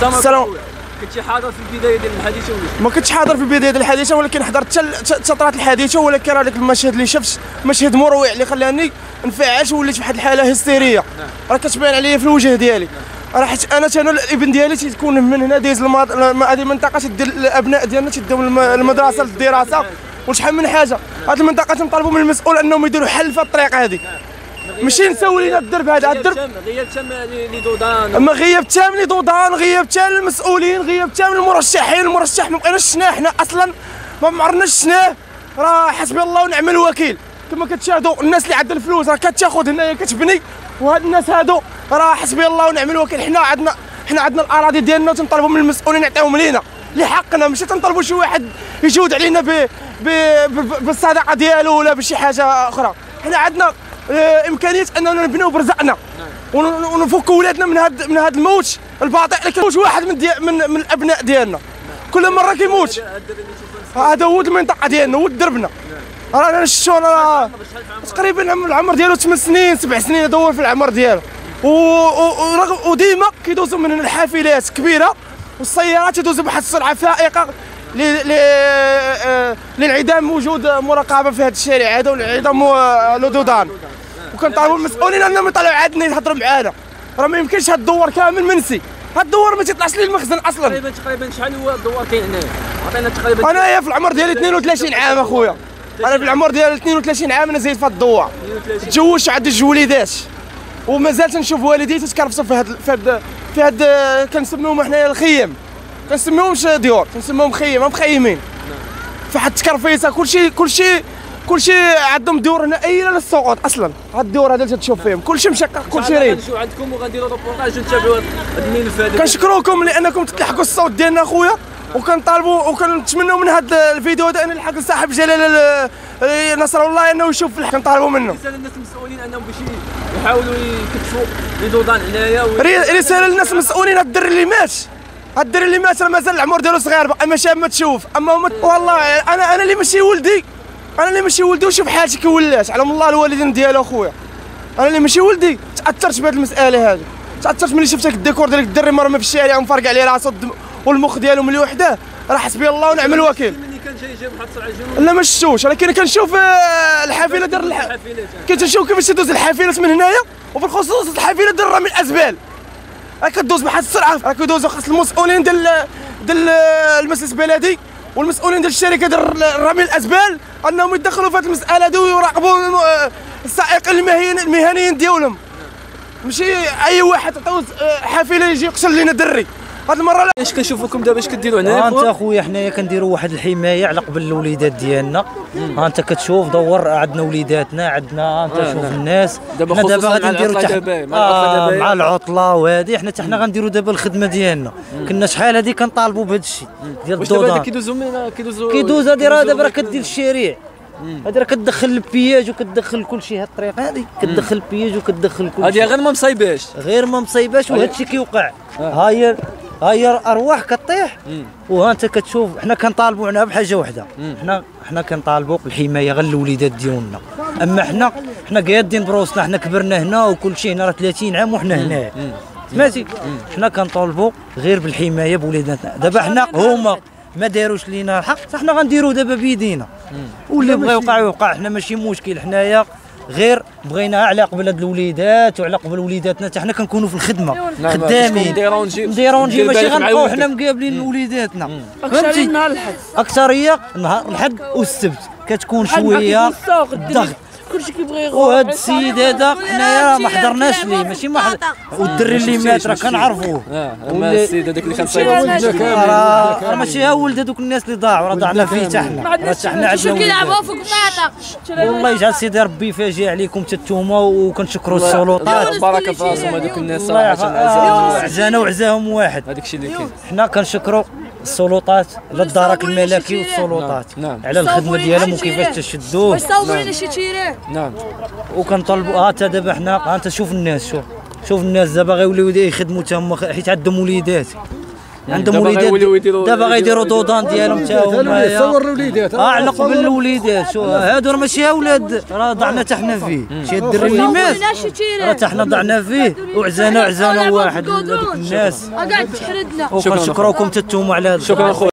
السلام. كنتي حاضر في البدايه ديال الحادثه ولا؟ ما كنتش حاضر في بدايه الحادثه، ولكن حضرت حتى طرات الحادثه، ولكن هذاك المشهد اللي شفت مشهد مروع اللي خلاني انفعلت ووليت في واحد الحاله هستيريه. راه كتبان عليا في الوجه ديالي. راه حيت انا الابن ديالي تيكون من هنا دايز هذه المنطقه تدير الابناء ديالنا تداو المدرسه للدراسه وشحال من حاجه. هذه المنطقه تنطالبوا من المسؤول انهم يديروا حل في الطريق هذه، ماشي نساو لينا الدرب هذا. الدرب غياب تام لدودان، اما غياب تام لدودان، غياب تام للمسؤولين، غياب تام للمرشحين. المرشح ما بقيناش شفناه، حنا اصلا ما عرفناش شفناه. راه حسبي الله ونعم الوكيل. كما كتشاهدوا الناس اللي عندها الفلوس راه كتاخذ هنايا كتبني، وهاد الناس هادو راه حسبي الله ونعم الوكيل. حنا عندنا الاراضي ديالنا وتنطلبوا من المسؤولين يعطيوهم لينا لحقنا، ماشي تنطلبوا شي واحد يجود علينا بالصدقه ديالو ولا بشي حاجه اخرى. حنا عندنا امكانيه اننا نبنيو برزقنا ونفكوا ولادنا من هذا الموت الباطئ اللي كيموت واحد من الابناء ديالنا كل مره كيموت. هذا هو المنطقه ديالنا هو دربنا. رانا شفتو تقريبا العمر ديالو 8 سنين 7 سنين يدور في العمر ديالو، وديما كيدوزوا من هنا الحافلات كبيره والسيارات يدوزوا بواحد السرعه فائقه لانعدام وجود مراقبه في هذا الشارع هذا وانعدام لدودان. وكنطالبوا المسؤولين انهم يطلعوا عندنا يهضروا معانا. راه ما يمكنش هاد الدوار كامل منسي، هاد الدوار ما تيطلعش ليه المخزن اصلا. تقريبا شحال هو الدوار كاين هنايا؟ عطينا تقريبا. انايا في العمر ديالي 32 عام اخويا، انا في العمر ديالي 32 عام انا زايد في هاد الدوار. تزوجت عندي جوج وليدات ومازال تنشوف والدي تتكرفصوا في هاد كنسميوهم حنايا الخيم، كنسميوهمش ديور، كنسميوهم خيم، مخيمين. فحد التكرفيصه كلشي عندهم ديور هنا ايله للسقوط اصلا. هاد الديور هذا اللي تشوف فيهم كلشي مشقق كلشي ريب. غنمشيو عندكم وغنديروا روبورتاج ونتابعوا هاد الملف هذا. كنشكروكم لانكم تلحقوا الصوت ديالنا اخويا، وكنطالبوا وكنتمنوا من هذا الفيديو هذا ان يلحق لصاحب جلاله نصر الله انه يشوف كنطالبوا منه. رساله للناس المسؤولين انهم باش يحاولوا يكتشفوا لدودان هنايا. رساله للناس المسؤولين. هاد الدري اللي مات راه مازال العمر ديالو صغير باقي ما شاب ما تشوف. اما والله انا اللي ماشي ولدي، وشوف حالتي كي ولات على الله الوالدين ديالو اخويا. انا اللي ماشي ولدي تاثرت بهذه المساله هذه، تاثرت ملي شفت هاك الديكور ديال الدري مرمى في الشارع ومفرق عليه راسو والمخ ديالو ملي وحده. راه حسبي الله ونعم الوكيل. ملي كان جاي بواحد السرعه جنون لا ما شفتوش، ولكن كنشوف الحافله ديال كنشوف كيفاش تدوز الحافلات من هنايا، وبالخصوص الحافله ديال رمي الازبال راه كدوز بواحد السرعه. راه كيدوزوا خاص المسؤولين ديال المجلس البلدي والمسؤولين ديال الشركه ديال رمي الازبال انهم يدخلوا في هذه المساله هذه ويراقبوا السائقين المهنيين ديالهم. ماشي اي واحد تعطيو حافله يجي يقتل لنا دري. هاد المره لا. اش كنشوفكم دابا اش كديروا هنا؟ انت اخويا حنايا كنديروا واحد الحمايه على قبل الوليدات ديالنا. انت كتشوف دور عندنا وليداتنا عندنا انت شوف الناس. دابا غادي نديروا مع العطله وهذه حنا غنديروا دابا الخدمه ديالنا. كنا شحال هذه كنطالبوا بهذا الشيء ديال الدودان. كيدوز هذه راه دابا كدير الشارع. هذه راه كتدخل البياج وكتدخل كل شيء. هاد الطريق هذه كتدخل البياج وكتدخل كل شيء. هذه غير ما مصايباش وهذا الشيء كيوقع. هاي ارواح كطيح. وانت كتشوف حنا كنطالبوا هنا بحاجه واحده. حنا كنطالبوا بالحمايه غير الوليدات ديالنا. اما حنا قادين بروسنا، حنا كبرنا هنا وكل شيء هنا راه 30 عام وحنا هنا. سمعتي؟ حنا كنطالبوا غير بالحمايه بوليداتنا. دابا حنا هما ما داروش لينا الحق، حنا غنديروا دابا بيدينا. واللي بغى يوقع حنا ماشي مشكل. حنايا غير بغينا على قبل هاد الوليدات وعلى قبل وليداتنا حتى حنا كنكونوا في الخدمه خدامين ديرونجي ماشي غنبقاو حنا مقابلين وليداتنا. فهمتي؟ نهار الحد اكثريه نهار الحد والسبت كتكون شويه الضغط. كلشي كيبغي يغوط. وهاد السيد هذا حنايا ما حضرناش ليه، ماشي ما حضر. والدري اللي مات راه كنعرفوه. اما السيد هذاك اللي كان صايب راه ماشي ها ولد هذوك الناس اللي ضاعوا، راه ضعنا فيه حتى حنا. حتى حنا عندنا كيلعبوا فوق البلاطه. والله يجعل سيدي ربي يفاجئ عليكم حتى نتوما، وكنشكروا السلطات. بركه في راسهم هذوك الناس صراحه. عزانا وعزاهم واحد. هذاك الشيء اللي كاين. حنا كنشكروا السلطات على الدرك الملكي والسلطات على الخدمه ديالهم وكيفاش تشدوه. نعم. وكنطلبوا حتى دابا حنا انت شوف الناس، شوف الناس دابا غيوليو يخدموا حتى هما حيت عندهم وليدات. عندهم وليدات دابا غيديروا دودان ديالهم حتى هما صور الوليدات على قبل الوليدات. شو هادو راه ماشي اولاد، راه ضعنا حتى حنا فيه. شي الدري اللي مات راه حتى حنا ضعنا فيه وعزانا واحد الناس. قاعد تحردنا. وكنشكروكم تتوموا على هذا. شكرا خويا.